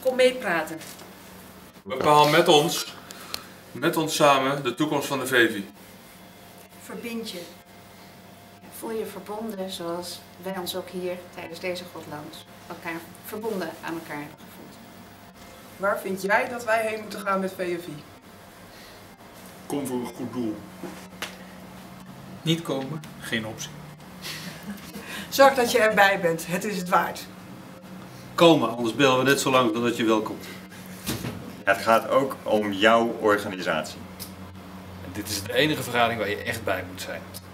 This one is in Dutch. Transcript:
Kom meepraten. Bepaal met ons samen, de toekomst van de VEVI. Verbind je. Voel je verbonden zoals wij ons ook hier tijdens deze Godland elkaar verbonden aan elkaar hebben gevoeld. Waar vind jij dat wij heen moeten gaan met VFI? Kom voor een goed doel. Niet komen, geen optie. Zorg dat je erbij bent, het is het waard. Komen, anders bellen we net zo lang totdat je wel komt. Het gaat ook om jouw organisatie. Dit is de enige vergadering waar je echt bij moet zijn.